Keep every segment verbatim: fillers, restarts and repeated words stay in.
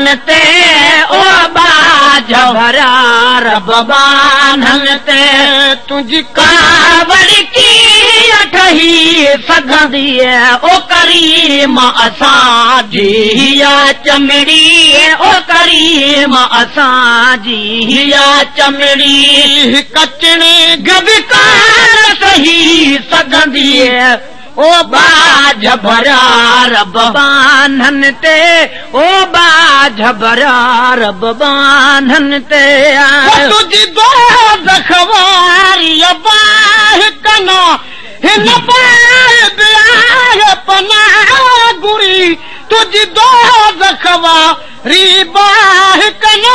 ते ओ बाज भरा रब बानन ते तुझी कावड़ की ठही सघंदी ओ करीम असांजी हिया चमड़ी ओ करीम असांजी हिया चमड़ी कचणे गबकार सही सघंदी ओ बाज भरा रब बानन ते ओ बाज भरा रब बानन ते तुझी दो दखवारी बाह कना हिन बाह पनाह गुरी तुझी दो दखवारी बाह कना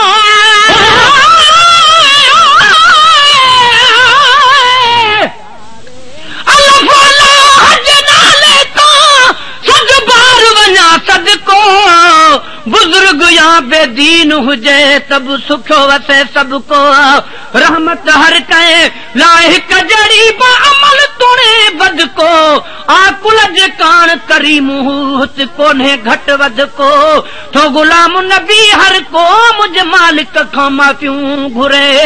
बुजुर्ग या बेदीन हुजे तब सुखो वसे सबको रहमत हर कहे लाहे कजड़ी बा अमल तुणे बद को आकुल जे कान करी मुहूत कोन्हे घट वध को तो गुलाम नबी हर को मुझ मालिक खां माफियूं घुरे आ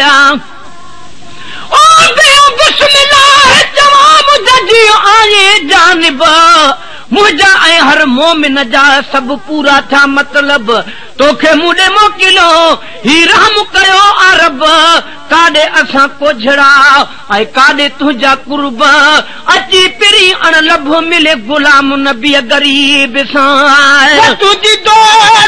ओ बेओ बिस्मिल्लाह जवाब जजी आए जानिब मुझा ऐं हर मोमिन जा सब पूरा था मतलब तोखे मुडे मोकिलो ही रहम कयो अरब काडे असां कोझड़ा ऐं काडे तुंहिंजा कुर्ब अची पिरी अण लभ मिले गुलाम नबी गरीब सां तुझी दो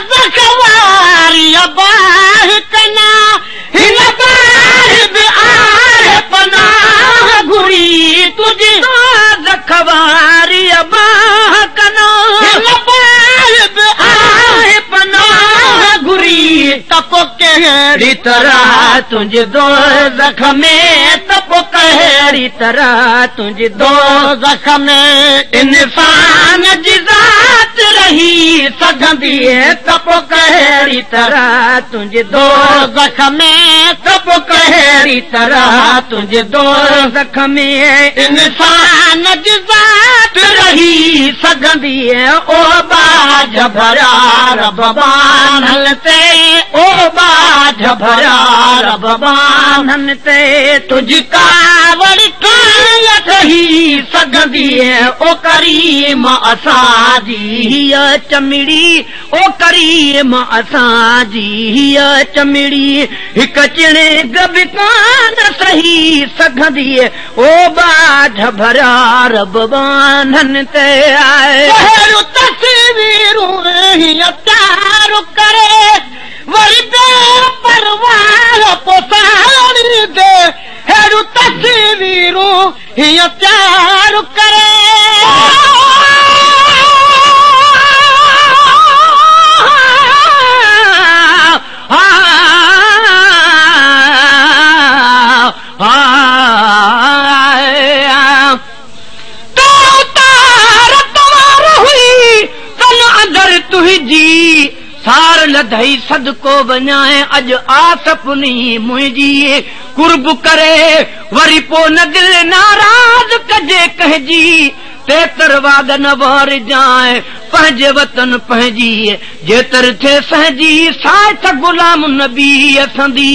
ज़खवारी बाह कना हिन बाह बि आहे पनाह घुरी तुझी दो ज़खवारी बाह कना हिन बाह बि आहे पनाह घुरी तपो कहिड़ी तरह तुंहिंजे दोज़ख में तपो कहिड़ी तरह तुंहिंजे दोज़ख में इंसान जी ज़ात रही सघंदी तपो कहिड़ी तरह तुंहिंजे दोज़ख में तपो कहिड़ी तरह तुंहिंजे दोज़ख में इंसान जी ज़ात रही सघंदी ओ बाज भरा रब बानन ते ओ बाज भरा रब बानन ते तुझी कावड़ काया ठही सघंदी ओ करीम असांजी हिया चमड़ी ओ करीम असांजी हिया चमड़ी हिक चिणे गब कान सही सघंदी ओ बाज भरा रब बानन ते आए तस्वीरूं हिया प्यार करे वरी बेपरवाह पोसाणी दे हेड़ू तस्वीरूं हीअ प्यार करे तुंहिंजी सार लधई सदको वञाए अॼु आसपुनी मुंहिंजी कुर्ब करे वरी पो न दिल नाराज़ कजे कंहिंजी तेतर वाद न वार जाए पंहिंजे वतन पंहिंजी जेतर थे सहजी साथ गुलाम नबी असंदी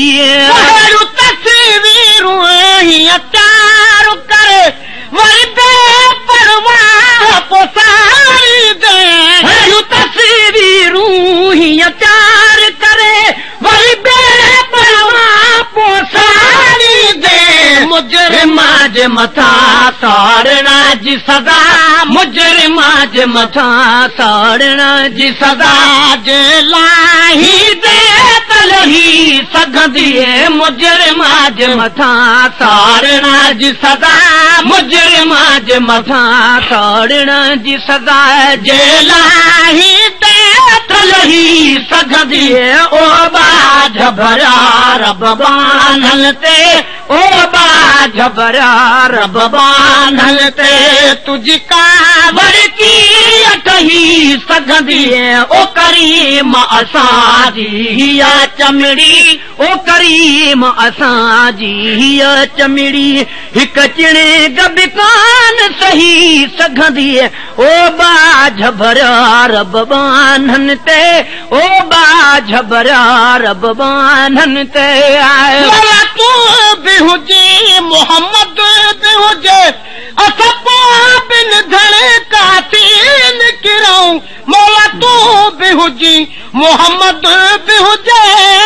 तस्वीरूं हीअ प्यार करे वरी बेपरवाह पोसाणी दे तस्वीरूं हीअ प्यार करे वरी बेपरवाह पोसाणी दे मुजरिमा जे मथां साड़ना जी सदा मुजरिमा जे मथां साड़ना जी सदा जे लाही दे तलही सघंदी मुजरिमा जे मथां साड़ना जी सदा मुजरिमा जे मथां साड़ना जी सदा जे लाही दे तलही सघंदी ओ बाज भरा रब बानन ते ओ बाज झबरा रब बांधल ते तुझी कावड़ की अटही सघंदी ओ करीम असांजी हीअ चमड़ी ओ करीम असांजी हीअ चमड़ी हिकु चिणे गब कान सही सघंदी ओ बा झबरा रब बांधन ते ओ बा झबरा रब बांधन ते मौला तू बि हुजे मोहम्मद बि हुजे असां पोइ बिन धड़ कातिल किरऊं मौला तू बि हुजी मोहम्मद बि हुजे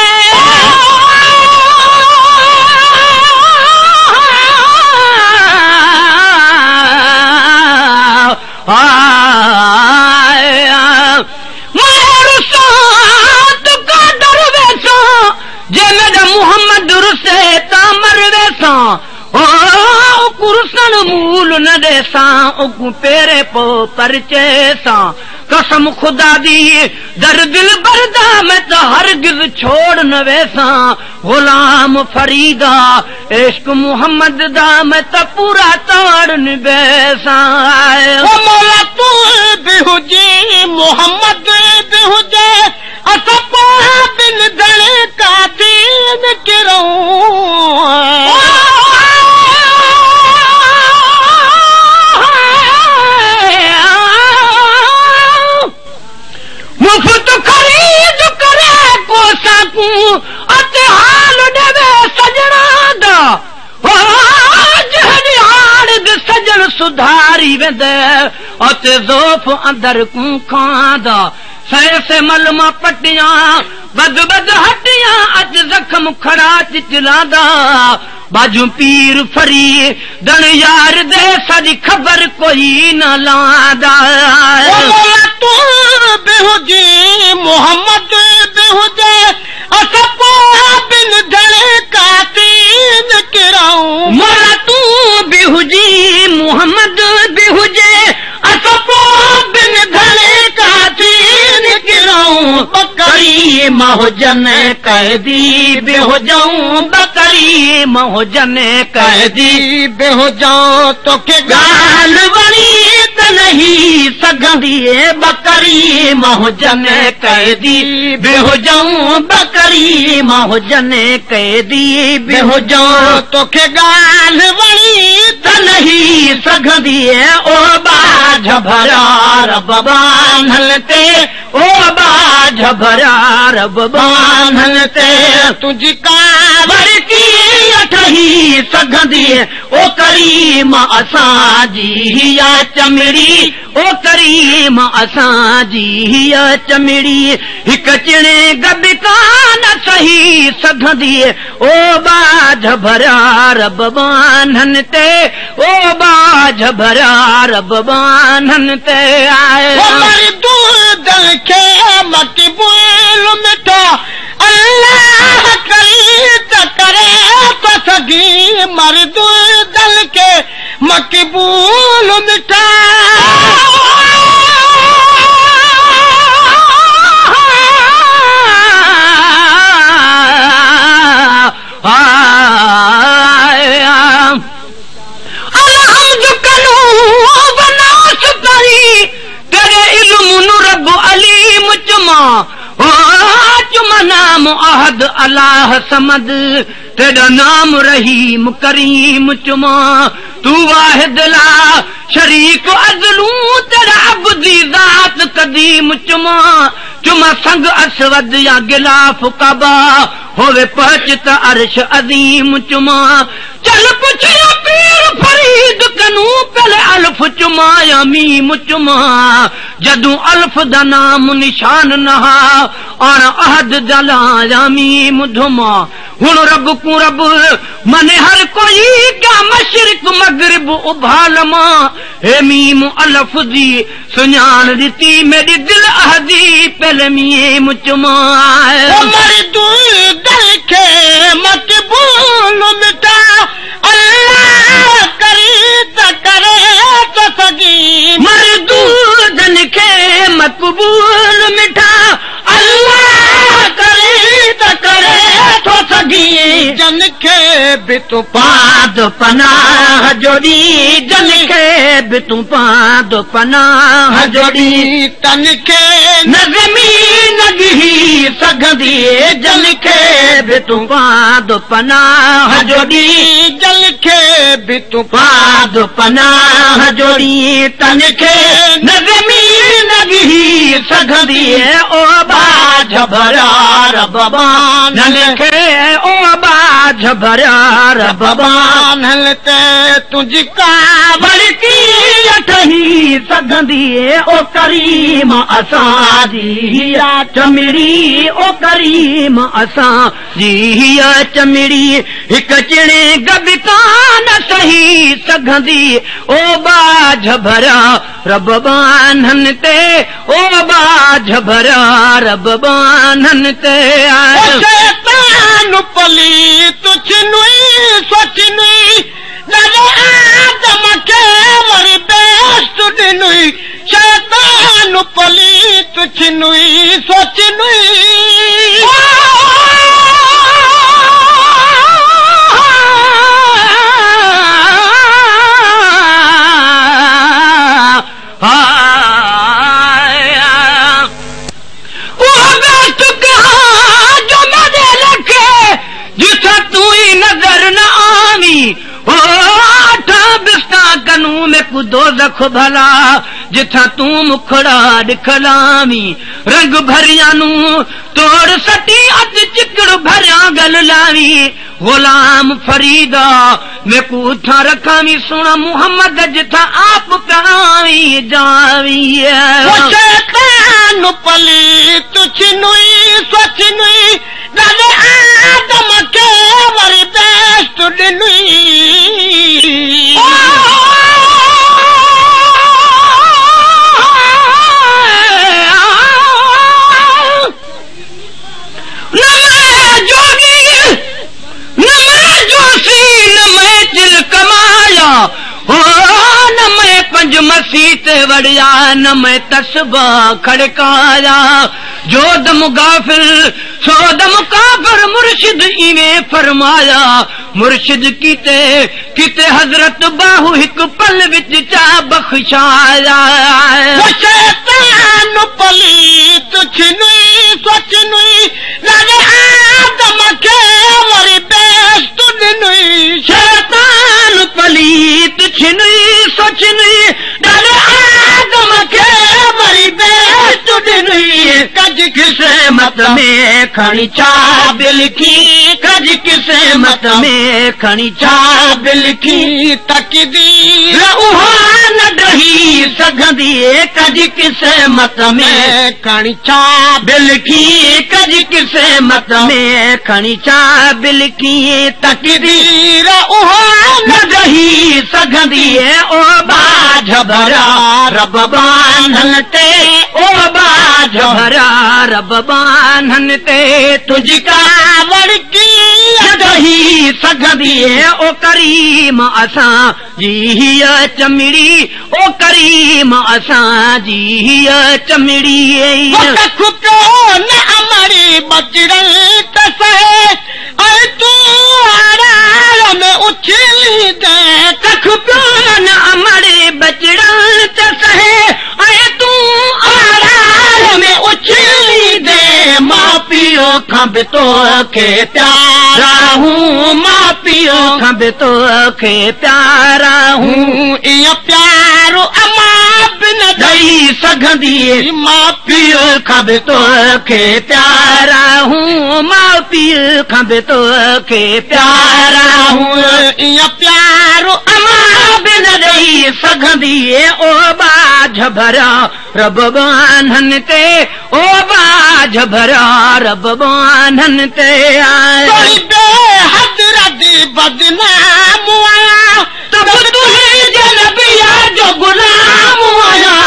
मोहम्मद रुसे ता मर वेसां ओ कुरसन मूल न देसां उगु पेरे पो परचे सां कसम खुदा दी दर दिल बरदा मैं तो हरगिज छोड़ न वेसां गुलाम फरीदा इश्क मोहम्मद दा मैं तो पूरा तोड़ न बेसां ओ मौला तू भी हुजे मोहम्मद भी हुजे असां पोइ बिन धड़ कातिल किरऊं मुफ्त खरीद करे को सकूं अते हाल देवे सजना दा जहड़ी हाल दे सजन सुधारी वेंदे अते ज़ोफ अंदर कूं खांदा सै से मलमा पटियां बद बद हटियां अज जख्म खराच चिलांदा बाजू पीर फरी दण यार दे साडी खबर कोई न लांदा तू बि हुजे मोहम्मद बि हुजे असां पोइ बिन धड़ कातिल किरऊं मौला तू बि हुजी मोहम्मद बि हुजे असां पोइ बिन धड़ कातिल किरऊं बकरी महुजन कैदी बि हुजऊं बकरी महुजन कैदी बि हुजां तोखे ॻाल्हि वणी त नहीं सघंदी बकरी महुजन कैदी बि हुजऊं बकरी महुजन कैदी बि हुजऊं तोखे ॻाल्हि वणी त नहीं सघंदी ओ बा झबरा रब बांधल ते ओ बा झबरा रब बांधल ते तुझी कावड़ की अठही सघंदी ओ करीम असांजी हीअ चमड़ी ओ करीम असांजी हीअ चमड़ी हिकु चिणे गब कान सही सघंदी ओ बा झबरा रब बांधन ते ओ बा झबरा रब बांधन ते दूध खे मक़बूल मिठो अल्लाह करी त करे तो सघी मर्दूद खे मक़बूल मिठा नाम अहद अल्लाह समद तेरा नाम रहीम करीम चुमा तू वाहिद ला शरीक अज़लू तेरा अब्दी ज़ात कदीम चुमा चुमा संग असवद या गिलाफ कबा होवे पहुंच त अर्श अज़ीम चुमा चल पुछियो पीर फरीद कनू पहले अल्फ चुमा या मीम चुमा जदू अल्फ दा नाम निशान नहा और अहद जला या मीम धुमा हुन रब को रब मने हर कोई क्या मशरिक मगरिब उभालमा हे मीम अल्फ दी सुञाण दी मेरी दिल अहदी पहले मीम चुमा मर्दूद खे मक़बूल मिठा अल्लाह करी त करे तो सघी मर्दूद खे मक़बूल मिठा अल्लाह करे त करे तो सघी जन खे बि तूं पाद पादो पनाह जोड़ी जल खे बि तूं पादो पनाह जोड़ी तन खे न ज़मीन गिही सघंदी जल खे बि तूं पादो पनाह जोड़ी जल खे बि तूं पादो पनाह जोड़ी तन खे न ज़मीन गिही सघंदी ओ बाझ भरिया रब बानल खे ओ बाझ भरिया रब बानल ते तुंहिंजी कावड़ की ठही सघंदी ओ करीम असां जी हीअ चमिड़ी ओ करीम असां जी हीअ चमिड़ी हिकु चिणे गब कान सही सघंदी ओ बाझ भरिया रब बानन ते ओ बाझ भरिया रब बानन ते शैतान पली तुझ नुई सोच नुई नजर आदम खे वरी बेस्ट ॾिनुई शैतान पली तुझ नुई सोच नुई दोज़ख भला जिथा तूं मुखड़ा ॾिखलामी रंग भरियानू तोड़ सटी अच चिकड़ भरिया गल लावी गुलाम फरीदा मैं कूठा रखामी सुना मुहम्मद जिथा आप प्रावी जावी शैतान पली तुझ नुई सोच नुई नजर आदम खे वरी बेस्ट ॾिनुई पंज मसीत वड़िया न मैं तस्बा खड़काया जो दम गाफिल सो दम काफर मुर्शिद इवें फरमाया मुर्शिद कीते कीते हजरत बाहु हिक पल विच चा बख्शाया शैतान पली तुझ नुई सोच नुई नजर आदम खे वरी बेस्ट ॾिनुई शैतान पली तुझ नुई सोच नुई नजर आदम खे वरी बेस्ट ॾिनुई कज किस्मत में खणी चा बिलखी कज किस्मत में खणी चा बिलखी तकदीर उहा न ॾही सघंदी कज किस्मत में खणी चा बिलखी कज किस्मत में खणी चा बिलखी तकदीर उहा न ॾही सघंदी ओ बाझ भरिया रब बानन ते ओ बाझ भरिया रब बानन ते तुझी कावड़ की ॾही सघंदी ओ करीम असां जी हीअ चमिड़ी ओ करीम असां जी हीअ चमिड़ी खुपियो न अमरी बचड़न तसे ऐं तूं आरार में उछली दे कख पियो न अमरी बचड़न तसे ऐं तूं आरार में उछली दे मां पीओ खां बि तोखे प्यारा हूं मां पीओ खां बि तोखे प्यारा हूं इहो प्यारो अमा बि न ॾेई सघंदी मां पीओ खां बि तोखे प्यारा हूं मां पीओ खां बि तोखे प्यारा हूं इहो प्यारो अमा बि न ॾेई सघंदी ओ बाझ भरिया रब बानन ते ओ बाझ भरिया रब बानन ते हज़रत बदनाम आया तब तुंहिंजे नबिया जो गुलाम आया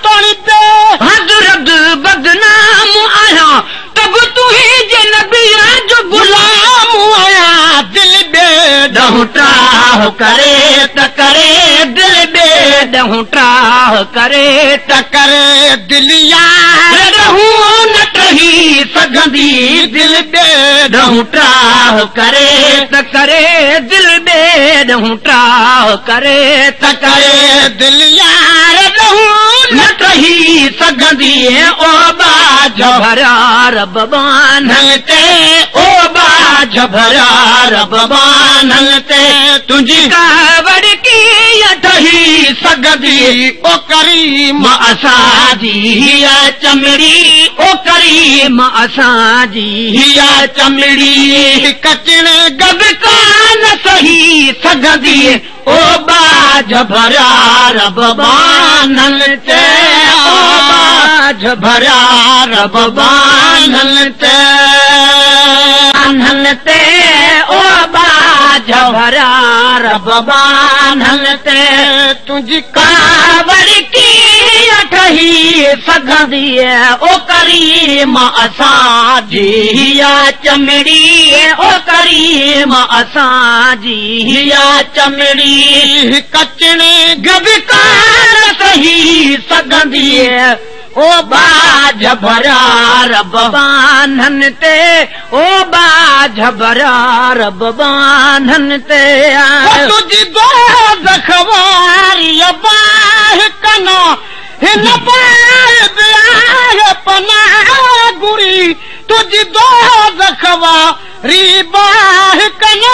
हज़रत बदनाम आया तब तुंहिंजे नबिया जो गुलाम आया दिल बे ॾहूं टाह करे त करे दिल बे ॾहूं टाह करे त करे दिल यार ॾहूं न टही सघंदी दिल बे ॾहूं टाह करे त करे दिल बे ॼहूं ट्राह करे त करे दिल यार रहूं न टही सघंदी ओ बाझ भरिया रब बान्हल ते ओ बाझ भरिया रब बान्हल ते तुंहिंजी कावड़ कीअं टही सघंदी ओ करीम असांजी हिया चमड़ी ओ करीम असांजी हिया चमड़ी कचड़े गब कान सही सघंदी ओ बाझ भरिया रब बान्हल ते ओ बाझ भरिया रब बान्हल ते बान्हल ते ओ बाझ भरिया रब बान्हल ते तुंहिंजी कावड़ कीअं ठही सघंदी ओ करीम असांजी हिया चमड़ी ओ करीम असांजी हिया चमड़ी कचड़े गब कान सही सघंदी ओ बाझ भरिया रब बान्हन ते ओ बाझ भरिया रब बान्हन ते तुंहिंजी दोज़ख वारी बाहि कना हिन बाहि आहे पनाह गुरी तुंहिंजी दोज़ख वारी बाहि कना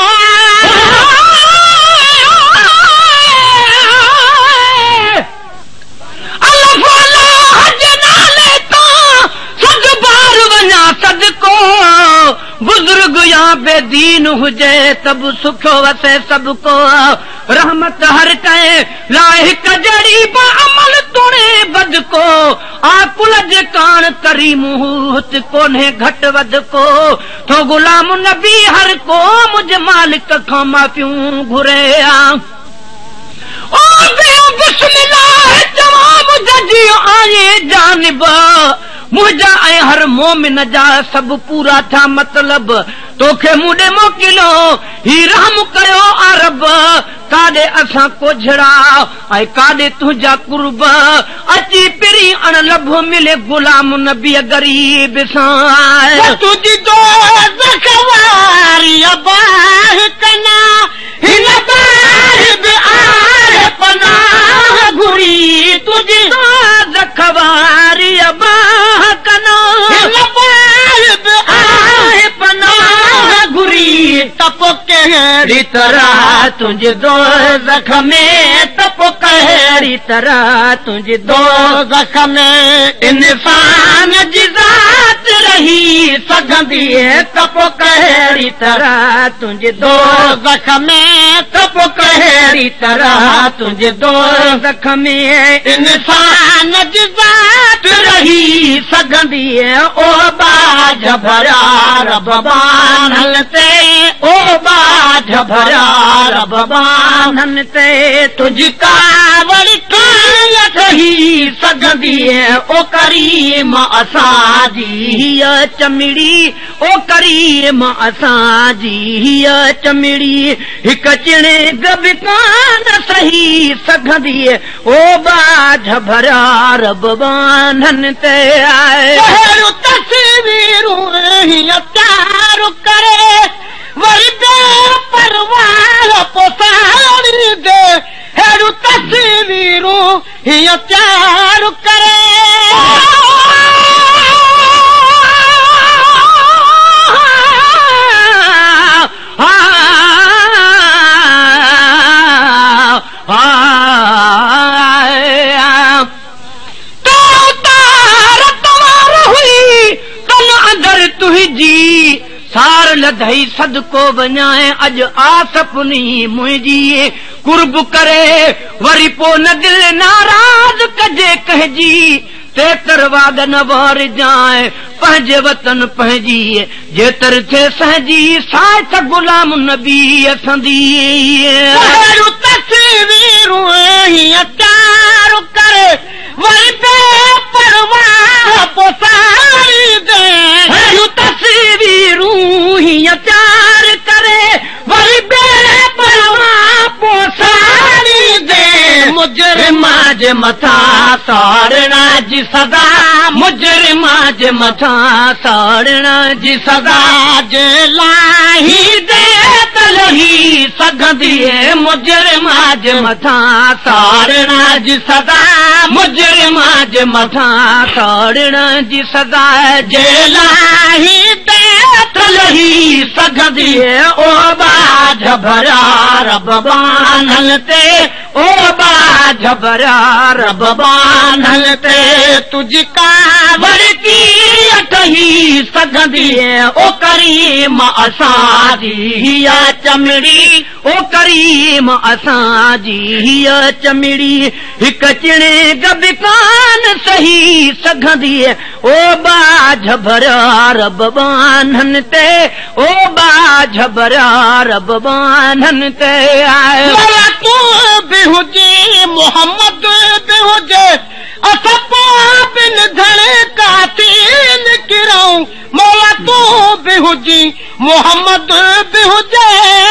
सदको बुजुर्ग या बेदीन हुजे तब सुखो वसे सबको रहमत हर कहे लाहि कजड़ी बा अमल तुणे बद को आकुल जे कान करी मुहूत कोन्हे घट वध को तो गुलाम नबी हर को मुझ मालिक खां माफियूं घुरे आ ओ बिस्मिल्लाह जवाब जजी आए जानिब मुंहिंजा ऐं हर मोमिन जा सभु पूरा थिया मतलब तोखे मूंॾे मोकिलियो ही रहम कयो आ रब काॾे असां कोझड़ा ऐं काॾे तुंहिंजा कुर्ब अची पिरी अण लभो मिले गुलाम नबी गरीब सां तुंहिंजी दोज़ख वारी बाहि कना हिन बाहि बि आहे पनाह घुरी तुंहिंजी दोज़ख वारी बाहि कना हिन बाहि बि आहे पनाह घुरी तप कहिड़ी तरह तुंहिंजे दोज़ख में तप कहिड़ी तरह तुंहिंजे दोज़ख में इंसान जी ज़ात रही सघंदी तप कहिड़ी तरह तुंहिंजे दोज़ख में तप कहिड़ी तरह तुंहिंजे दोज़ख में इंसान जी ज़ात रही सघंदी ओ बाझ भरिया रब बान्हल ते ओ बाझ भरिया रब बान्हल ते तुंहिंजी कावड़ कीअं ठही सघंदी ओ करीम असांजी हीअ चमड़ी ओ करीम असांजी हीअ चमड़ी हिकु चिणे गब कान सही सघंदी ओ बाझ भरिया रब बान्हन ते आए तस्वीरूं हीअं प्यार करे वरी बेपरवाह पोसाड़ी दे हेड़ियूं तस्वीरूं हीअं प्यार करे तुंहिंजी सार लधई सदको वञाए अॼु आसपनी मुंहिंजी कुर्ब करे वरी पो न दिल नाराज़ कजे कहजी तेतर वाग न वार जाए पंहिंजे वतन पंहिंजी जेतर थे सहजी साथ गुलाम नबी असंदी तस्वीरूं हीअं प्यार करे वरी बेपरवाह पोसाड़ी दे तस्वीरूं हीअं प्यार करे वरी बेपरवाह पोसाड़ी दे मुजरिमा जे मथां साड़ना जी सदा मुजरिमा जे मथां साड़ना जी सदा जे लाही दे त लही सघंदी मुजरिम जे मथां साड़ण जी सदा मुजरिम जे मथां साड़ण जी सदा जेलाही ते लही सघंदी ओ बाझ भरिया रब बानल ते ओ बाझ भरिया रब बानल ते तुझी कावड़ की अटही सघंदी ओ करीम असांजी हिया चमड़ी ओ करीम असांजी हिया चमड़ी हिक चिणे गब कान सही सघंदी ओ बाझ भरिया रब बानन ते ओ बाझ भरिया रब बानन ते आयो तू बि हुजे मोहम्मद बि हुजे असां पोइ बिन धड़ कातिल किरऊं मौला तू बि हुजी मोहम्मद बि हुजे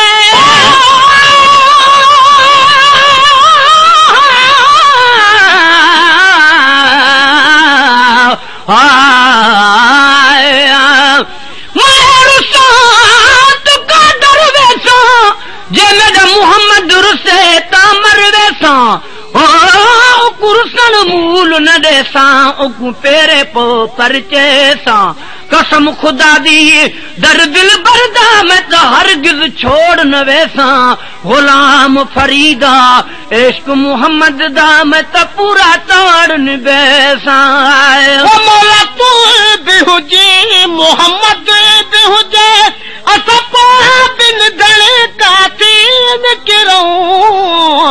मोहम्मद रुसे तामर वेसा ओ कुरसन मूल न देसा ओ पेरे पो परचे सा कसम खुदा दी दर दिल बरदा मैं तो हरगिज छोड़ न वेसा गुलाम फरीदा इश्क मोहम्मद दा मैं तो पूरा ताड़ न बेसा ओ मौला तू भी हुजे मोहम्मद भी हुजे असा पो बिन दले कातिन किरऊं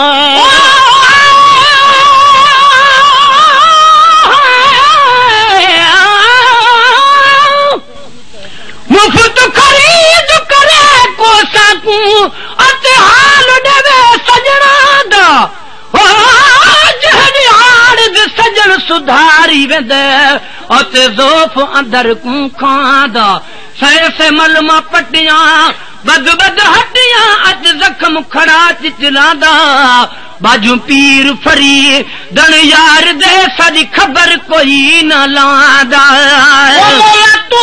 मुफ्त खरीद करे को सकूं अते हाल देवे सजना दा ओ जहड़ी हाल सजन सुधारी वेंदे अते ज़ोफ अंदर कूं खांदा सै से मलमा पटियां बद बद हटियां अज जख्म खड़ा चिचलांदा बाजू पीर फरी दन यार दे सारी खबर कोई न लांदा तू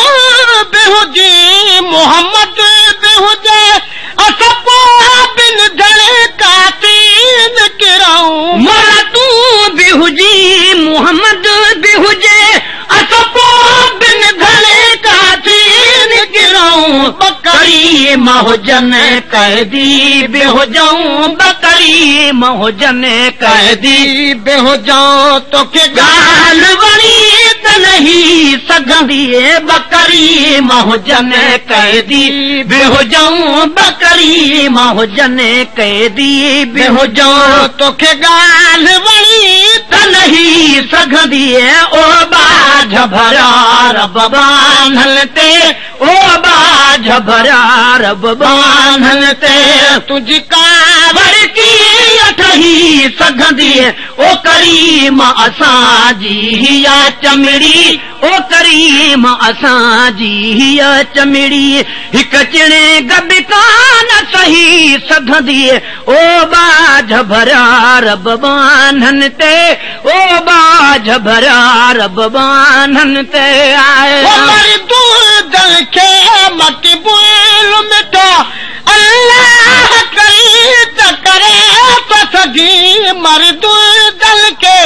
बेहुजी मोहम्मद बेहुजे असा पो बिन धड़े कातिन किरऊं मौला तू बेहुजी मोहम्मद बेहुजे असा पो बिन धड़े कातिन किरऊं बकरी महुजन कैदी बेहुजाऊं बकरी महुजन कैदी बेहुजाऊं तोखे गाल वणी त नहीं सघंदी बकरी महुजन कैदी बेहुजाऊं बकरी महुजन कैदी बेहुजाऊं तोखे गाल वणी त नहीं सघंदी ओ बाझ भरिया रब बानल ते ओ बाझ भरिया रब बानल ते तुझी कावड़ की अठही सघंदी ओ करीम असांजी हिया चमड़ी ओ करीम असांजी हिया चमड़ी हिक चिणे गब कान सही सघंदी ओ बाझ भरिया रब बानन ते ओ बाझ भरिया रब बानन ते आए तू दल के मकबूल मिठा अल्लाह कई त करे तो सजी मर्द दल के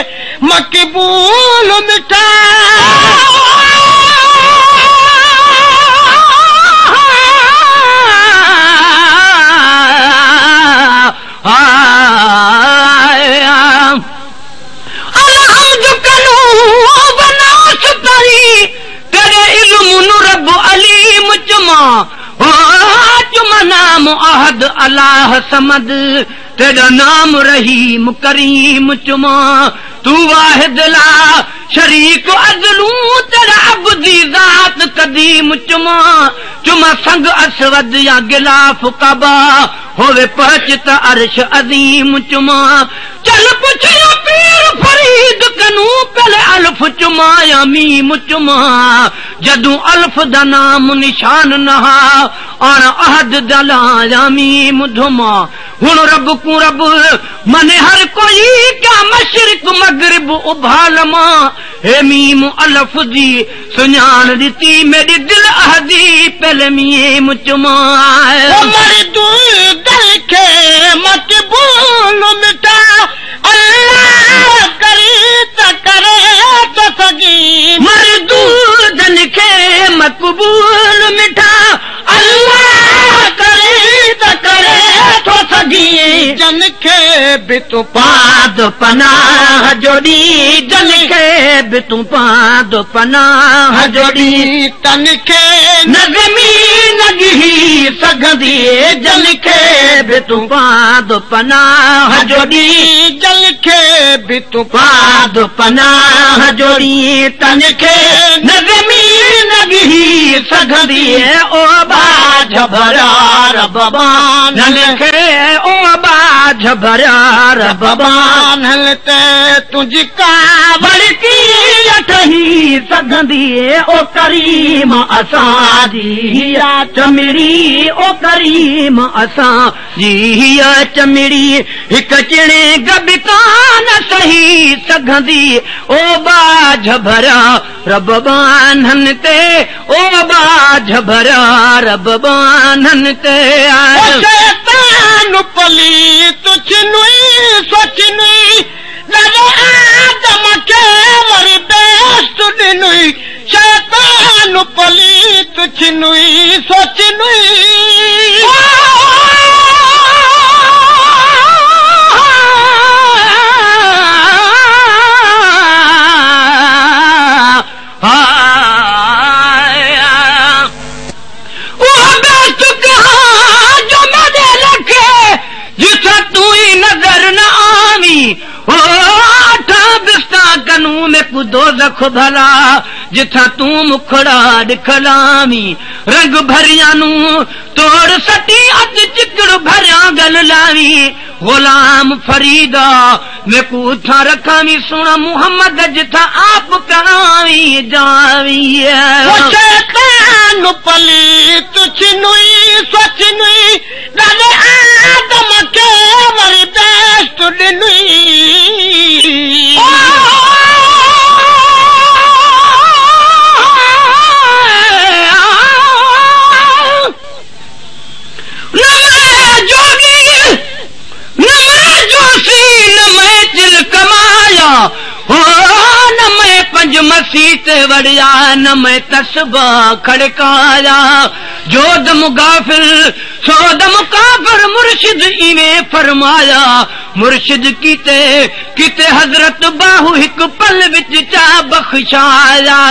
मकबूल मिठा नाम अहद अल्लाह समद तेरा नाम रहीम करीम चुमा तू वाहिद ला शरीक अजलू तेरा अब्दी जात कदीम चुमा चुमा संग असवद या गिलाफ कबा होवे पहुंचता अर्श अजीम चुमा चल पुछियो पीर फरीद कनू पहले अल्फ चुमा या मीम चुमा जदू अल्फ दा नाम निशान नहा और अहद दला या मीम धुमा हुन रब को रब मने हर कोई क्या मशरिक मगरिब उभालमा हे मीम अल्फ दी सुञान दी मेरी दिल अहदी पहले मीम चुमा मर तू खे मक़बूल मिठा अल्लाह करी त करे तो सगी मरदूदन खे मक़बूल मिठा अल्लाह करे त करे तो सगी जन खे बि तूं पाद पनाह जोड़ी जन खे बि तूं पाद पनाह जोड़ी तन खे नज़मी नगी सघंदी जन खे बि तूं पाद पनाह जोड़ी जल खे बि तूं पाद पनाह जोड़ी तन खे नज़मी नगी सघंदी ओ बाझ भरा रबान खे ओ बाझ भरा रबान ते तुंहिंजी कावड़ की ठही सघंदी ओ करीम असां जी चमिड़ी ओ करीम असां जी चमिड़ी हिकु चिणे गब कान सही सघंदी ओ बाझ भरा रब बान्हनि ते ओ बाझ भरा रब बान्हनि ते शैतान पली तुझनुई सोचनुई नजो आदम के वरी बेस्ट दिनुई शैतान पली तुझनुई सोचनुई दोज़ख भला जिथा तूं मुखड़ा ॾिखलामी रंग भरियानू तोड़ सटी अज चिकड़ भरिया गल लावी गुलाम फरीदा मैं कूथा रखामी सुना मुहम्मद जिथा आप करावी जावी शैतान पली तुझनुई सोचनुई नजो आदम के वरी बेस्ट दिनुई न मैं पंज मसीत वड़िया न मैं तस्बा खड़काया जो दम गाफिल सो दम काफिर मुर्शिद इवें फरमाया मुर्शिद कीते कीते हजरत बाहु हिक पल विच चा बख्शाया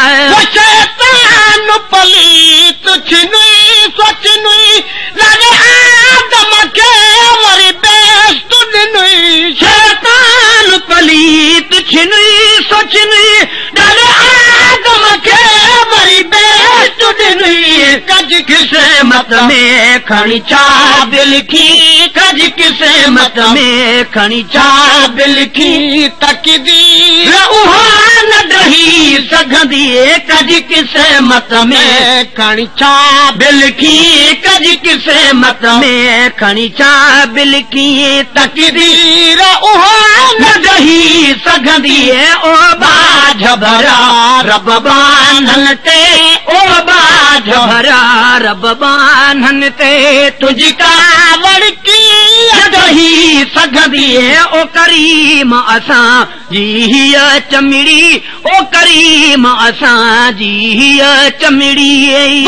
शैतान पली तुझनुई सोचनुई लगे आदम के वरी बेस्ट दिनुई शैतान पली तुझनुई सोचनुई लगे आदम के वरी बेस्ट दिनुई कज किस्मत में खणी चाबिल की कज किस्मत में खणी चाबिल की तकदीर उहा न रही सघंदी कज किस्मत में खणी चाबिल की कज किस्मत में खणी चाबिल की तकदीर उहा न रही सघंदी ओ बाझ भरा रब बान्हनि ते ओ बाझ भरा रब बान्हनि ते तुझी कावड़ की रही सघंदी ओ करीम असां जी चमिड़ी ओ करीम असां जी चमिड़ी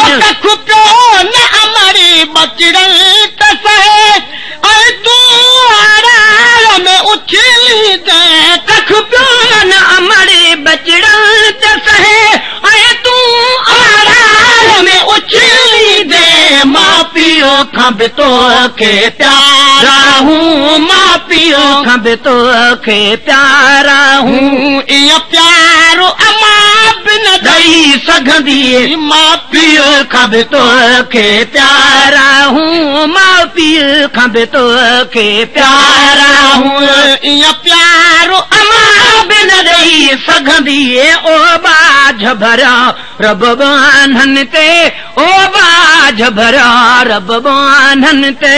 न अमरी बचड़न तसे ऐं तूं आरार में उछली दे कख पियो न अमरी बचड़न तसे ऐं तूं आरार में उछली दे मां पियो खां बि तोखे प्यारा हूं मां पियो खां बि तोखे प्यारा हूं इहो प्यारो अमां बि न ॾेई सघंदी मां पियो खां बि तोखे प्यारा हूं मां पीउ खां बि तोखे प्यारा हूं इहो प्यारो अमां बि न ॾेई सघंदी ओ बाझ भरा रब बान्हनि ते ओ बाझ भरा रब बान्हनि ते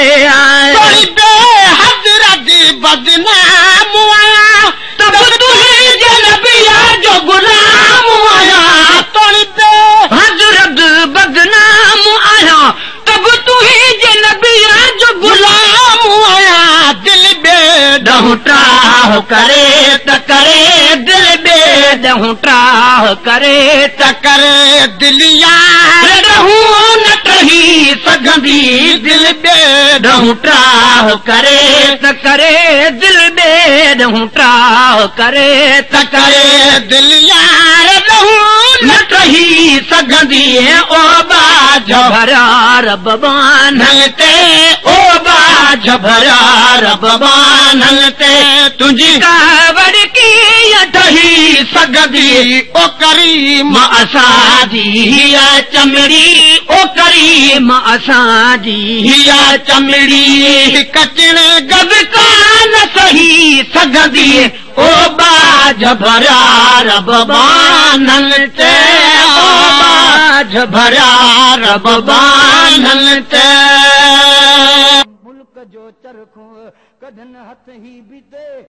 हज़रत बदनाम आया तब तुंहिंजे नबिया जो गुलाम आया हज़रत बदनाम आया तब तुंहिंजे नबिया जो गुलाम ट्राह करे त करे दिल बेदहूं ट्राह करे त करे दिल यार रहूं न टही सघंदी दिल बेदहूं ट्राह करे त करे दिल बेदहूं ट्राह करे त करे दिल यार रहूं न टही सघंदी ओ बाज भरा रब बानल ते ओ बाज भरा रब बानल ते तुंहिंजी कावड़ कीअं ठही सघंदी ओ करीम असांजी हीअ चमड़ी ओ करीम असांजी हीअ चमड़ी कचण गद कान सही सघंदी ओ बाज भरा रब बानल ते ओ बाज भरा रब बानल ते मुल्क जो चरखो कढन